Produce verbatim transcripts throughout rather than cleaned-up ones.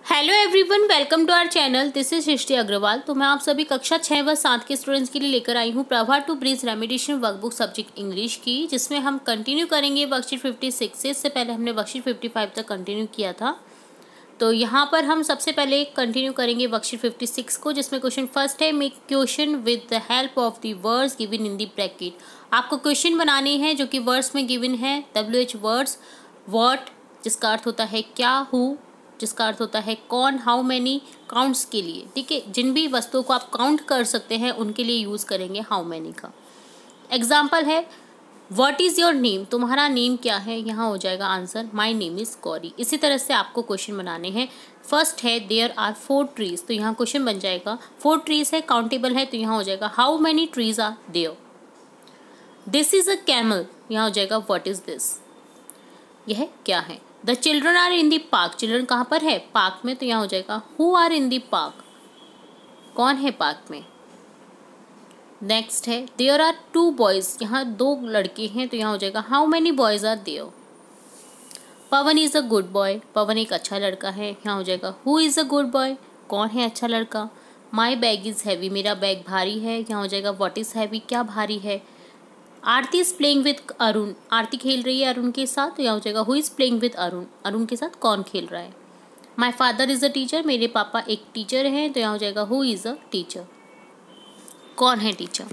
Hello everyone, welcome to our channel. This is Srishti Agarwal. तो मैं आप सभी कक्षा छः व सात के स्टूडेंट्स के लिए लेकर आई हूँ Prabha to bridge remediation workbook subject English की, जिसमें हम कंटिन्यू करेंगे वर्कशीट फिफ्टी सिक्स से। इससे पहले हमने वर्कशीट फिफ्टी फाइव तक कंटिन्यू किया था। तो यहाँ पर हम सबसे पहले कंटिन्यू करेंगे वर्कशीट फिफ्टी सिक्स को, जिसमें क्वेश्चन फर्स्ट है, make question with the help of the words given in the bracket. आपको क्वेश्चन बनाने हैं जो कि वर्ड्स में गिवन है। डब्ल्यू एच वर्ड्स, व्हाट जिसका अर्थ होता है क्या, हु जिसका अर्थ होता है कौन, हाउ मैनी काउंट्स के लिए। ठीक है, जिन भी वस्तुओं को आप काउंट कर सकते हैं उनके लिए यूज़ करेंगे हाउ मैनी का। एग्जाम्पल है, व्हाट इज़ योर नेम, तुम्हारा नेम क्या है। यहाँ हो जाएगा answer my name is Gauri. इसी तरह से आपको क्वेश्चन बनाने हैं। फर्स्ट है, देयर आर फोर ट्रीज, तो यहाँ क्वेश्चन बन जाएगा फोर ट्रीज है, काउंटेबल है, तो यहाँ हो जाएगा how many trees are there. This is a camel, यहाँ हो जाएगा व्हाट इज दिस, यह क्या है। The children are in the park, children कहाँ पर है, पार्क में, तो यहाँ हो जाएगा who are in the park, कौन है पार्क में। नेक्स्ट है, देयर आर टू बॉयज, यहाँ दो लड़के हैं, तो यहाँ हो जाएगा how many boys are there. Pawan is a good boy, Pawan एक अच्छा लड़का है, यहाँ हो जाएगा who is a good boy, कौन है अच्छा लड़का। माई बैग इज हैवी, मेरा बैग भारी है, यहाँ हो जाएगा व्हाट इज हैवी, क्या भारी है। Aarti is playing with Arun, Aarti खेल रही है अरुण के साथ, तो यहाँ हो जाएगा who is playing with Arun, Arun के साथ कौन खेल रहा है। My father is a teacher, मेरे पापा एक टीचर हैं, तो यहाँ हो जाएगा हु इज अ टीचर, कौन है टीचर।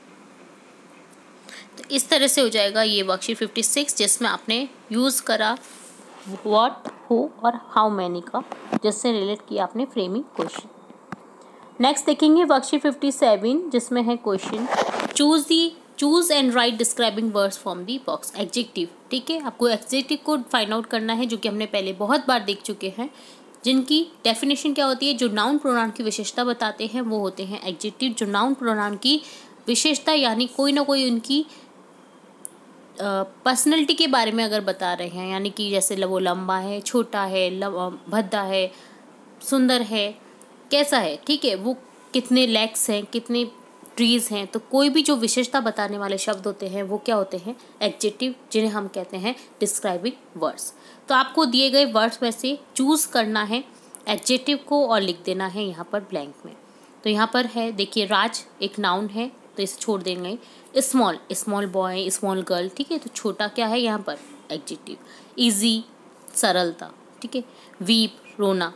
तो इस तरह से हो जाएगा ये वर्कशीट फिफ्टी सिक्स, जिसमें आपने यूज़ करा व्हाट, हु और हाउ मैनी का, जिससे रिलेट किया आपने फ्रेमिंग क्वेश्चन। नेक्स्ट देखेंगे वर्कशीट फिफ्टी सेवन, जिसमें है question choose the choose and write describing words from the box. Adjective, ठीक है, आपको एडजेक्टिव को फाइंड आउट करना है, जो कि हमने पहले बहुत बार देख चुके हैं, जिनकी डेफिनेशन क्या होती है। जो नाउन प्रोनाउन की विशेषता बताते हैं वो होते हैं एडजेक्टिव। जो नाउन प्रोनाउन की विशेषता यानी कोई ना कोई उनकी पर्सनैलिटी के बारे में अगर बता रहे हैं, यानी कि जैसे वो लंबा है, छोटा है, भद्दा है, सुंदर है, कैसा है, ठीक है, वो कितने लेग्स हैं, कितने ट्रीज हैं, तो कोई भी जो विशेषता बताने वाले शब्द होते हैं वो क्या होते हैं, एडजेक्टिव, जिन्हें हम कहते हैं डिस्क्राइबिंग वर्ड्स। तो आपको दिए गए वर्ड्स में से चूज करना है एडजेक्टिव को और लिख देना है यहाँ पर ब्लैंक में। तो यहाँ पर है, देखिए, राज एक नाउन है, तो इसे छोड़ देंगे। Small, small boy, small girl, ठीक है, तो छोटा क्या है यहाँ पर, एडजेक्टिव। ईजी, सरलता, ठीक है। वीप, रोना।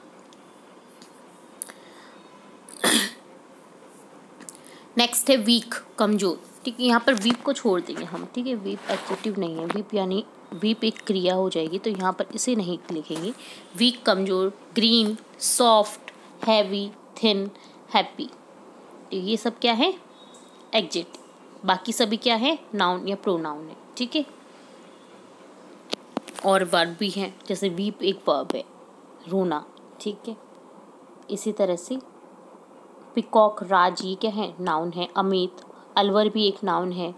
नेक्स्ट है वीक, कमजोर, ठीक है, यहाँ पर वीप को छोड़ देंगे हम, ठीक है, वीप एडजेक्टिव नहीं है, वीप यानी वीप एक क्रिया हो जाएगी, तो यहाँ पर इसे नहीं लिखेंगे। वीक, कमजोर। Green, soft, heavy, thin, happy, तो ये सब क्या है, एडजेक्टिव। बाकी सभी क्या है, नाउन या प्रोनाउन है, ठीक है। और वर्ब भी हैं, जैसे वीप एक वर्ब है, रोना, ठीक है। इसी तरह से पिकॉक, राज, ये क्या है, नाउन है। अमित, अलवर भी एक नाउन है।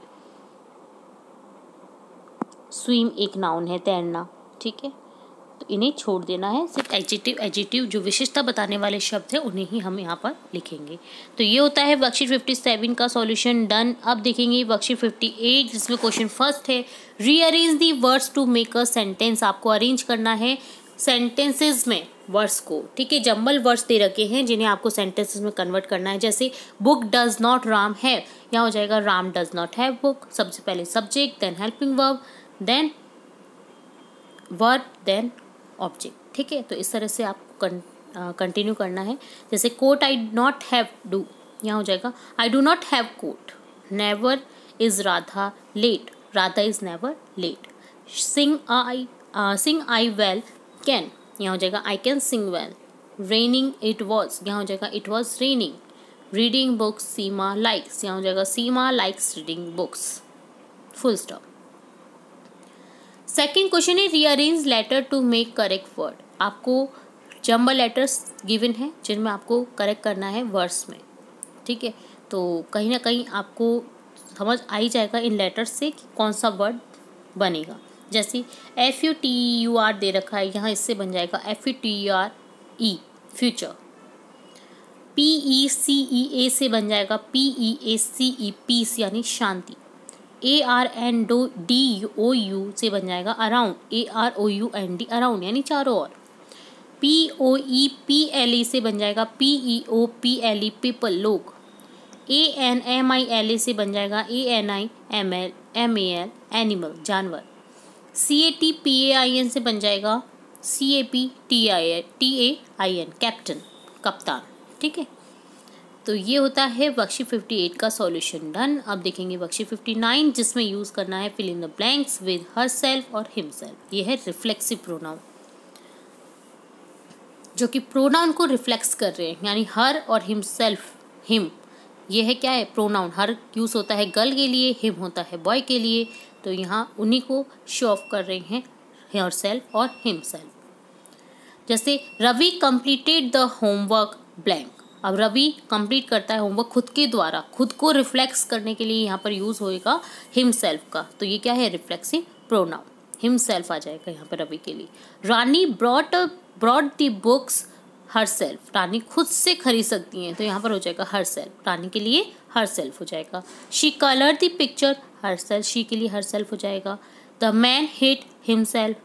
स्विम एक नाउन है, तैरना, ठीक है। तो इन्हें छोड़ देना है, सिर्फ एडजेक्टिव एडजेक्टिव जो विशेषता बताने वाले शब्द हैं उन्हें ही हम यहाँ पर लिखेंगे। तो ये होता है वर्कशीट फिफ्टी सेवन का सॉल्यूशन डन। अब देखेंगे वर्कशीट फिफ्टी एट, जिसमें क्वेश्चन फर्स्ट है, rearrange the words to make a sentence. आपको अरेंज करना है सेंटेंसेस में वर्ड्स को, ठीक है। जंबल वर्ड्स दे रखे हैं जिन्हें आपको सेंटेंसेस में कन्वर्ट करना है। जैसे बुक डज नॉट राम है, यहाँ हो जाएगा Ram does not have book. सबसे पहले subject, then helping verb, then verb, then object, ठीक है। तो इस तरह से आपको कंटिन्यू करना है। जैसे coat I not have do, यहाँ हो जाएगा I do not have coat. Never is Radha late, Radha is never late. Sing I sing I well can, यहाँ हो जाएगा I can sing well. Raining it was, यहाँ हो जाएगा it was raining. Reading books Seema likes, यहाँ हो जाएगा Seema likes reading books, full stop. Second question है, rearrange letter to make correct word. आपको जंबल लेटर्स गिवन है जिनमें आपको करेक्ट करना है वर्ड्स में, ठीक है। तो कहीं ना कहीं आपको समझ आ ही जाएगा इन लेटर्स से कि कौन सा वर्ड बनेगा। जैसे F U T U R दे रखा है, यहाँ इससे बन जाएगा F U T R E, future. P E C E A से बन जाएगा पी ई ए सी ई, पीस यानी शांति। A R N D D O U से बन जाएगा around, A R O U N D, around यानी चारों ओर। P O E P L E से बन जाएगा P E O P L E people, लोग। A N M I L A से बन जाएगा A N I M L M A L, animal, जानवर। C A T P A I N से बन जाएगा C A P T I T A I N, captain, कप्तान। ठीक है, तो ये होता है वर्कशीट अट्ठावन का सॉल्यूशन। डन। अब देखेंगे वर्कशीट उनसठ, जिसमें यूज़ करना है fill in the blanks with herself और हिम सेल्फ। ये है रिफ्लेक्सिव प्रोनाउन, जो कि प्रोनाउन को रिफ्लेक्स कर रहे हैं, यानी हर और हिम सेल्फ, हिम ये है क्या है, प्रोनाउन। हर यूज़ होता है गर्ल के लिए, हिम होता है बॉय के लिए, तो यहाँ उन्हीं को शो ऑफ कर रहे हैं, हर सेल्फ और हिम सेल्फ। जैसे Ravi completed the homework blank. अब रवि कंप्लीट करता है होमवर्क खुद के द्वारा, खुद को रिफ्लेक्स करने के लिए यहाँ पर यूज़ होएगा हिम सेल्फ का, तो ये क्या है, रिफ्लेक्सिव प्रोनाउन, हिम सेल्फ आ जाएगा यहाँ पर रवि के लिए। Rani brought brought the books herself. Rani खुद से खरीद सकती हैं, तो यहाँ पर हो जाएगा हर सेल्फ, रानी के लिए हर सेल्फ हो जाएगा। She colour the picture herself, she के लिए हर सेल्फ हो जाएगा। The man hit himself,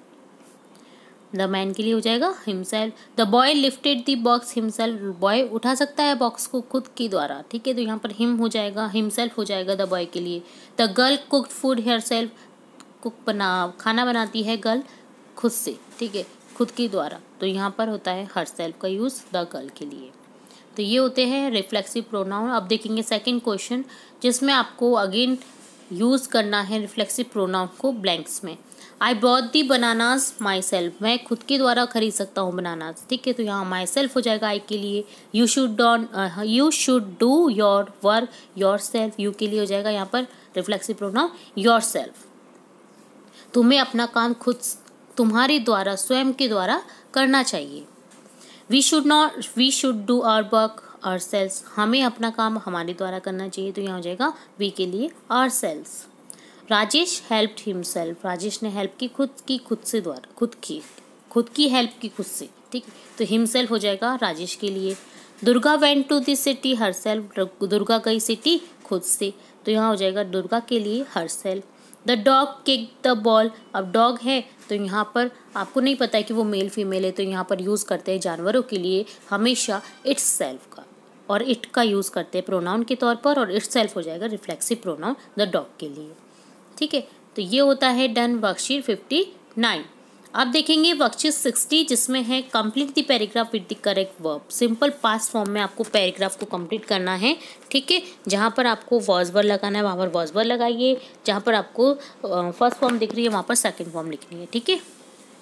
the man के लिए हो जाएगा himself. The boy lifted the box himself, boy उठा सकता है बॉक्स को खुद के द्वारा। ठीक है, तो यहाँ पर हिम हो जाएगा, हिमसेल्फ हो जाएगा द बॉय के लिए। The girl cooked food herself, cook बना खाना बनाती है गर्ल खुद से, ठीक है, खुद के द्वारा, तो यहाँ पर होता है हर सेल्फ का यूज़ द गर्ल के लिए। तो ये होते हैं रिफ्लेक्सिव प्रोनाउन। अब देखेंगे सेकंड क्वेश्चन, जिसमें आपको अगेन यूज़ करना है रिफ्लेक्सिव प्रोनाउन को ब्लैंक्स में। I brought the bananas myself, मैं खुद के द्वारा खरीद सकता हूँ बनानास। ठीक है, तो यहाँ माई सेल्फ हो जाएगा आई के लिए। You should don't you should do your work yourself, you के लिए हो जाएगा यहाँ पर रिफ्लेक्सिव प्रोनाउन योर सेल्फ। तुम्हें अपना काम खुद, तुम्हारे द्वारा, स्वयं के द्वारा करना चाहिए। We should not we should do our work ourselves, हमें अपना काम हमारे द्वारा करना चाहिए, तो यहाँ हो जाएगा वी के लिए ourselves. Rajesh helped himself, Rajesh ने हेल्प की खुद की खुद से द्वारा खुद की खुद की हेल्प की खुद से। ठीक है, तो हिमसेल्फ हो जाएगा राजेश के लिए। Durga went to the city herself, Durga गई सिटी खुद से, तो यहाँ हो जाएगा दुर्गा के लिए herself. The dog kick the ball, अब डॉग है तो यहाँ पर आपको नहीं पता है कि वो मेल फीमेल है, तो यहाँ पर यूज़ करते हैं जानवरों के लिए हमेशा इट्स सेल्फ का, और इट का यूज़ करते हैं प्रोनाउन के तौर पर, और इट्स सेल्फ हो जाएगा रिफ्लेक्सिव प्रोनाउन द डॉग के लिए। ठीक है, तो ये होता है डन वर्कशीट फिफ्टी नाइन। अब देखेंगे वर्कशीट सिक्सटी, जिसमें है complete the paragraph with the correct verb. Simple past form में आपको पैराग्राफ को कंप्लीट करना है। ठीक है, जहाँ पर आपको वॉज वर्ड लगाना है वहाँ पर वॉज वर्ड लगाइए, जहाँ पर आपको फर्स्ट फॉर्म दिख रही है वहाँ पर सेकेंड फॉर्म लिखनी है। ठीक है,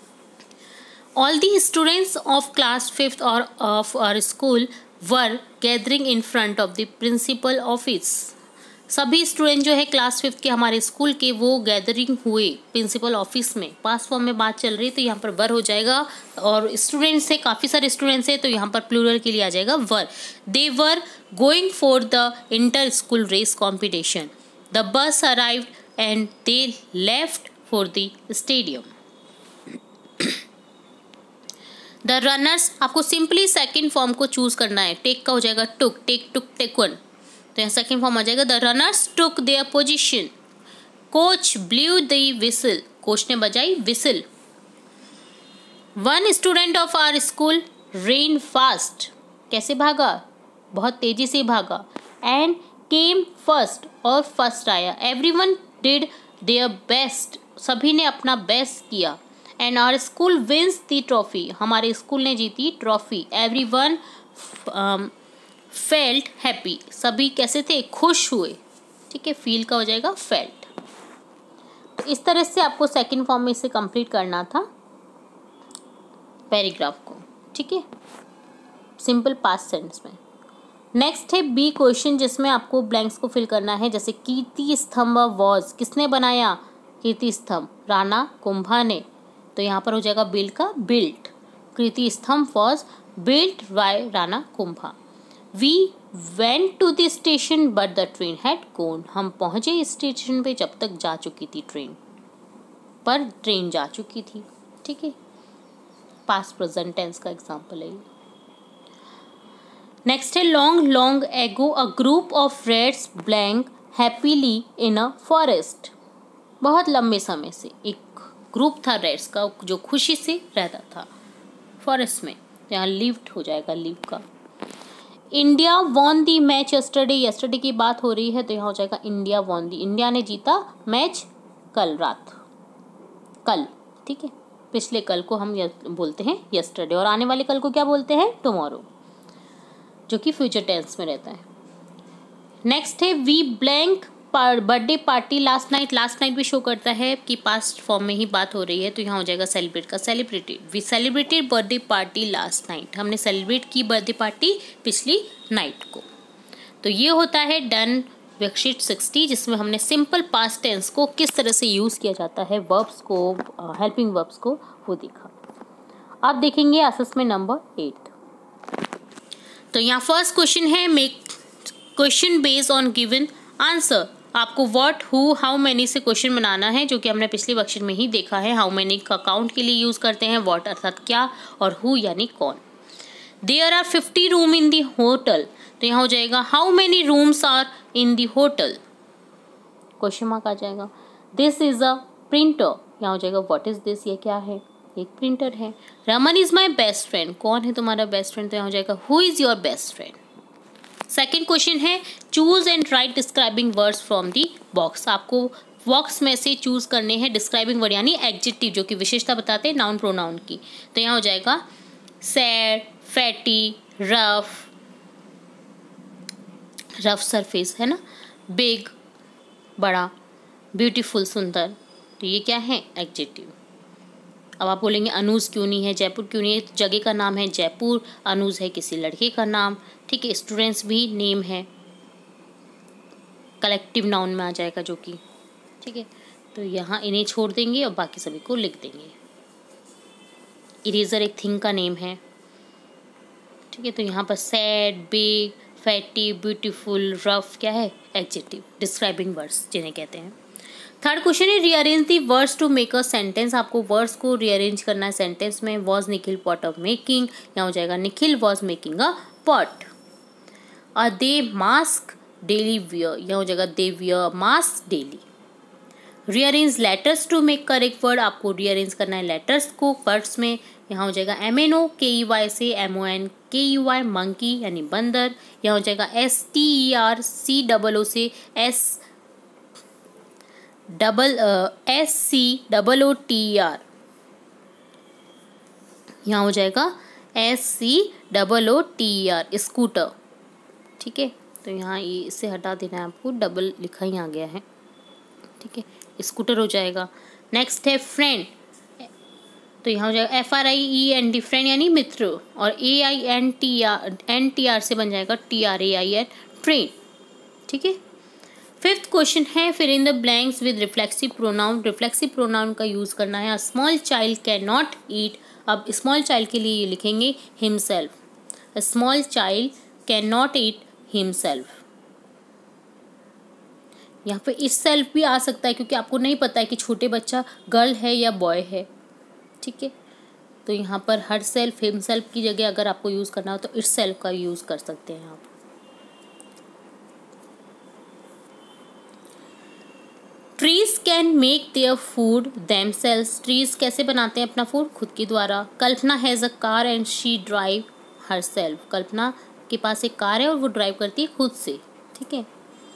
all the students of class fifth और of our school were gathering in front of the principal office. सभी स्टूडेंट जो है क्लास फिफ्थ के हमारे स्कूल के, वो गैदरिंग हुए प्रिंसिपल ऑफिस में। पास्ट फॉर्म में बात चल रही है तो यहाँ पर वर हो जाएगा, और स्टूडेंट्स है, काफ़ी सारे स्टूडेंट्स है, तो यहाँ पर प्लूरल के लिए आ जाएगा were. They were going for the inter school race competition. The bus arrived and they left for the stadium. The runners, आपको सिंपली सेकेंड फॉर्म को चूज करना है। टेक का हो जाएगा took, take took taken, तो यहाँ second form आ जाएगा। The runners took their position. Coach blew the whistle, coach ने बजाई whistle. One student of our school ran fast, कैसे भागा, बहुत तेजी से भागा। एंड केम फर्स्ट, और फर्स्ट आया। एवरीवन डिड देयर बेस्ट, सभी ने अपना बेस्ट किया। And our school wins the trophy, हमारे स्कूल ने जीती ट्रॉफी। एवरीवन फेल्ट हैप्पी, सभी कैसे थे, खुश हुए। ठीक है, फील का हो जाएगा फेल्ट। तो इस तरह से आपको सेकंड फॉर्म में इसे कंप्लीट करना था पैराग्राफ को। ठीक है, सिंपल पास्ट सेंटेंस में। नेक्स्ट है बी क्वेश्चन, जिसमें आपको ब्लैंक्स को फिल करना है। जैसे कीर्ति स्तंभ वॉज, किसने बनाया, कीर्ति स्तंभ, राणा कुंभा ने, तो यहाँ पर हो जाएगा बिल्ड का built. Kirti Stambh was built by Rana Kumbha. We went to the station but the train had gone, हम पहुंचे स्टेशन पे जब तक जा चुकी थी ट्रेन, पर ट्रेन जा चुकी थी। ठीक है, पास्ट प्रेजेंट टेंस का एग्जांपल है। नेक्स्ट है long long ago a group of birds blank happily in a forest. बहुत लंबे समय से एक ग्रुप था रेड्स का जो खुशी से रहता था फॉरेस्ट में। यहाँ लिव्ड हो जाएगा, लिव का। India won the match yesterday, yesterday की बात हो रही है तो यहाँ हो जाएगा इंडिया वॉन दी, इंडिया ने जीता मैच कल रात, कल, ठीक है। पिछले कल को हम बोलते हैं यस्टरडे और आने वाले कल को क्या बोलते हैं, टुमारो, जो कि फ्यूचर टेंस में रहता है। नेक्स्ट है we blank birthday party last night, last night भी शो करता है कि पास्ट फॉर्म में ही बात हो रही है तो यहाँ हो जाएगा सेलिब्रेट का celebrated, we celebrated birthday party last night, हमने सेलिब्रेट की बर्थडे पार्टी पिछली नाइट को। तो ये होता है डन वर्कशीट सिक्सटी, जिसमें हमने सिंपल पास्ट टेंस को किस तरह से यूज़ किया जाता है, वर्ब्स को, हेल्पिंग वर्ब्स को, वो देखा। अब देखेंगे असेसमेंट नंबर एट। तो यहाँ फर्स्ट क्वेश्चन है make question based on given answer, आपको व्हाट, हु, हाउ मैनी से क्वेश्चन बनाना है, जो कि हमने पिछली वर्कशीट में ही देखा है। हाउ मैनी का काउंट के लिए यूज़ करते हैं, व्हाट अर्थात क्या, और हु यानी कौन। There are fifty room in the hotel, तो यहाँ हो जाएगा how many rooms are in the hotel, question mark आ जाएगा। दिस इज अ प्रिंटर, यहाँ हो जाएगा व्हाट इज दिस, ये क्या है, एक प्रिंटर है। Raman is my best friend, कौन है तुम्हारा बेस्ट फ्रेंड, तो यहाँ हो जाएगा who is your best friend. Second question है choose and write describing words from the box, आपको बॉक्स में से चूज करने हैं डिस्क्राइबिंग वर्ड यानी एडजेक्टिव, जो कि विशेषता बताते हैं नाउन प्रोनाउन की। तो यहाँ हो जाएगा sad, fatty, rough, rough surface है ना, बिग, बड़ा, ब्यूटीफुल, सुंदर, तो ये क्या है, एडजेक्टिव। अब आप बोलेंगे अनूज क्यों नहीं है, जयपुर क्यों नहीं है, तो जगह का नाम है जयपुर, अनूज है किसी लड़के का नाम, ठीक है। स्टूडेंट्स भी नेम है, कलेक्टिव नाउन में आ जाएगा जो कि, ठीक है। तो यहाँ इन्हें छोड़ देंगे और बाकी सभी को लिख देंगे। इरेजर एक थिंग का नेम है, ठीक है। तो यहाँ पर sad, big, fatty, beautiful, rough क्या है, एडजेक्टिव, डिस्क्राइबिंग वर्ड्स जिन्हें कहते हैं। थर्ड क्वेश्चन है rearrange the words to make a sentence, आपको वर्ड्स को रीअरेंज करना है सेंटेंस में। Was Nikhil pot of making, यहाँ हो जाएगा Nikhil was making a pot. A they mask daily wear, यहाँ हो जाएगा they wear mask daily. Rearrange letters to make correct word, आपको रीअरेंज करना है लेटर्स को वर्ड्स में। यहाँ हो जाएगा M N O K E Y से M O N K U Y monkey यानी बंदर। यहाँ हो जाएगा S T E R C double O से S double S C double O T R, यहाँ हो जाएगा S C double O T R, scooter, ठीक है। तो यहाँ ये इसे हटा देना है आपको, डबल लिखा ही आ गया है, ठीक है, स्कूटर हो जाएगा। नेक्स्ट है फ्रेंड, तो यहाँ हो जाएगा F R I E N D, friend यानी मित्र, और A I N T R N T R से बन जाएगा T R A I N, train, ठीक है। फिफ्थ क्वेश्चन है fill in the blanks with reflexive pronoun, reflexive pronoun का यूज़ करना है। A small child can not eat, अब स्मॉल चाइल्ड के लिए ये लिखेंगे himself, a small child can not eat himself. यहाँ पे इस सेल्फ भी आ सकता है क्योंकि आपको नहीं पता है कि छोटे बच्चा गर्ल है या बॉय है, ठीक है। तो यहाँ पर हर सेल्फ, हिमसेल्फ की जगह अगर आपको यूज़ करना हो तो इस सेल्फ का यूज़ कर सकते हैं आप। Trees can make their food themselves, trees कैसे बनाते हैं अपना फूड, खुद के द्वारा। Kalpana has a car and she drive herself, Kalpana के पास एक कार है और वो ड्राइव करती है खुद से, ठीक है।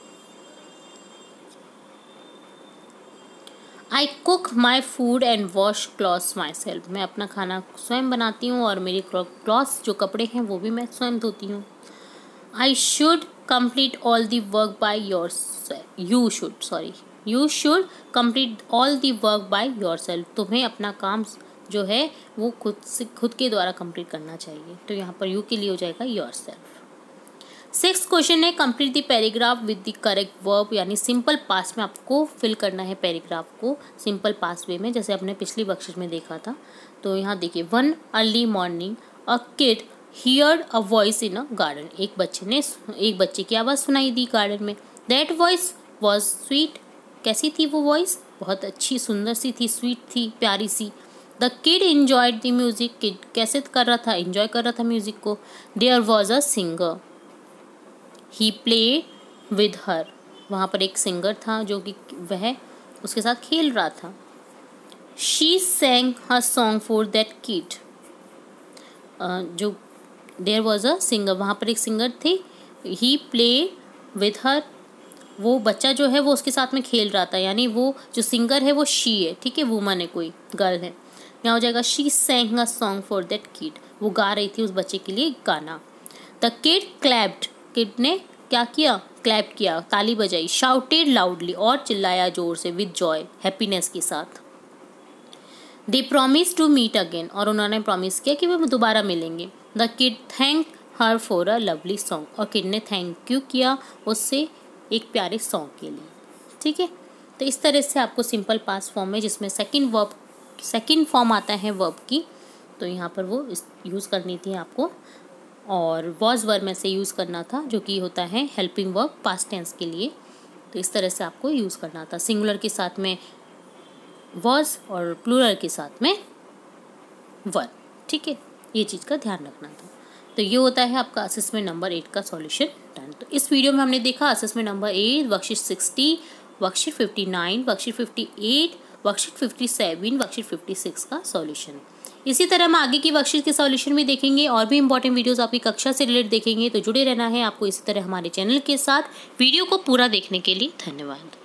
I cook my food and wash clothes myself, मैं अपना खाना स्वयं बनाती हूँ और मेरे क्लॉथ्स जो कपड़े हैं वो भी मैं स्वयं धोती हूँ। I should complete all the work by your, you should sorry you should complete all the work by yourself, तुम्हें अपना काम जो है वो खुद से खुद के द्वारा कंप्लीट करना चाहिए। तो यहाँ पर यू के लिए हो जाएगा योर सेल्फ। सिक्स क्वेश्चन है complete the paragraph with the correct verb, यानी सिंपल पास्ट में आपको फिल करना है पैराग्राफ को सिंपल पास्ट वे में, जैसे आपने पिछली वर्कशीट में देखा था। तो यहाँ देखिए, one early morning a kid heard a voice in a garden, एक बच्चे ने एक बच्चे की आवाज़ सुनाई दी गार्डन में। दैट वॉइस वॉज स्वीट, कैसी थी वो वॉइस, बहुत अच्छी सुंदर सी थी, स्वीट थी, प्यारी सी। The kid enjoyed the music, kid कैसे कर रहा था, एंजॉय कर रहा था म्यूजिक को। There was a singer, he play with her, वहाँ पर एक सिंगर था जो कि वह उसके साथ खेल रहा था। She sang her song for that kid, जो देयर वॉज अ सिंगर, वहाँ पर एक सिंगर थे, ही प्ले विथ हर, वो बच्चा जो है वो उसके साथ में खेल रहा था, यानी वो जो सिंगर है वो शी है, ठीक है, वुमन है, कोई गर्ल है। यहाँ हो जाएगा she sang a song for that kid, वो गा रही थी उस बच्चे के लिए गाना। द किड क्लैप्ड, किड ने क्या किया, क्लैप किया, ताली बजाई। शाउटेड लाउडली, और चिल्लाया जोर से, विद जॉय, हैप्पीनेस के साथ। They promise to meet again, और उन्होंने प्रॉमिस किया कि वो दोबारा मिलेंगे। The kid thank her for a lovely song, और किड ने थैंक यू किया उससे एक प्यारे सॉन्ग के लिए, ठीक है। तो इस तरह से आपको सिंपल पास्ट फॉर्म में, जिसमें सेकंड वर्ब सेकंड फॉर्म आता है वर्ब की, तो यहाँ पर वो यूज़ करनी थी आपको, और वॉज वर्ब में से यूज़ करना था, जो कि होता है हेल्पिंग वर्ब पास्ट टेंस के लिए। तो इस तरह से आपको यूज़ करना था, सिंगुलर के साथ में वॉज और प्लूरल के साथ में वर्ब, ठीक है, ये चीज़ का ध्यान रखना था। तो ये होता है आपका असेसमेंट नंबर एट का सॉल्यूशन डन। तो इस वीडियो में हमने देखा assessment number eight, worksheet sixty, worksheet fifty nine, worksheet fifty eight, worksheet fifty seven, worksheet fifty six का सॉल्यूशन। इसी तरह हम आगे की वर्कशीट के सॉल्यूशन भी देखेंगे, और भी इंपॉर्टेंट वीडियोस आपकी कक्षा से रिलेटेड देखेंगे। तो जुड़े रहना है आपको इसी तरह हमारे चैनल के साथ। वीडियो को पूरा देखने के लिए धन्यवाद।